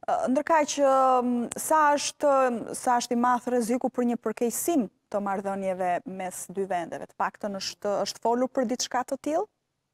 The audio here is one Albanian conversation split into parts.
Ndërkaq që sa është i madh rreziku për një përkeqësim të marrëdhënieve mes dy vendeve, të paktën është folur për diçka të tillë?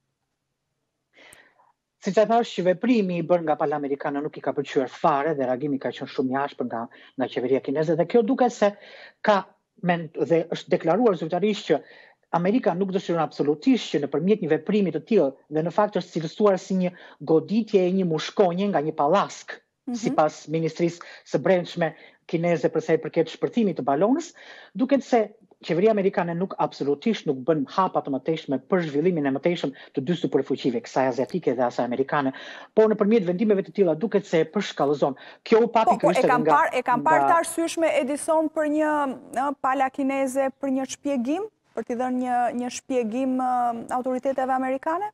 Si që thash që veprimi i bërë nga palë amerikane nuk i ka pëlqyer fare dhe reagimi ka qenë shumë i ashpër nga qeveria kineze dhe kjo duket se dhe është deklaruar zyrtarisht që Amerika nuk dëshiron absolutisht që nëpërmjet një veprimi të tillë dhe në fakt është cilësuar si një goditje e një mushkonje nga një pallask, sipas Ministrisë së Brendshme kineze për sa i përket shpërthimit të balonës, duket se qeveria amerikane absolutisht nuk bën hapa të mëtejshme për zhvillimin e mëtejshëm të dy superfuqive, kësaj asiatike dhe asaj amerikane, por nëpërmjet vendimeve të tilla duket se e përshkallëzon. Kjo u papi e kam parë të arsyeshme Edison për një pala kineze për një shpjegim, për t'i dhënë një shpjegim autoriteteve amerikane?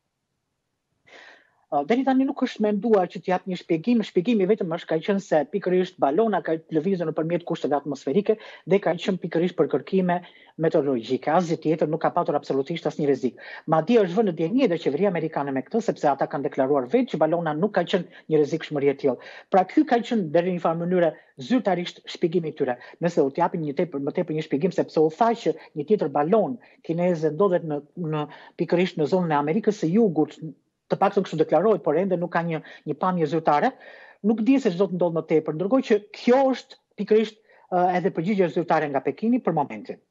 Deri tani nuk është menduar që t'jap një shpjegim, shpjegimi vetëm është ka qenë se pikërisht balona ka lëvizur nëpërmjet kushteve atmosferike dhe ka qenë pikërisht për kërkime meteorologjike. Asgjë tjetër nuk ka patur absolutisht asnjë rrezik. Madje është vënë në dieni edhe qeveria amerikane me këtë, sepse ata kanë deklaruar vetë që balona nuk ka qenë një rrezikshmëri e tillë. Pra ky ka qenë deri në një farë mënyrë zyrtarisht shpjegimi i tyre. Nëse u t'japin më tepër një shpjegim sepse u tha që një tjetër balon kineze ndodhet në pikërisht në zonën e Amerikës së Jugut, të paktën kështu deklarohet, por ende nuk ka një pamje zyrtare, nuk di se ç'do të ndodhë më tepër, ndërkohë që kjo është pikërisht edhe përgjigje zyrtare nga Pekini për momentin.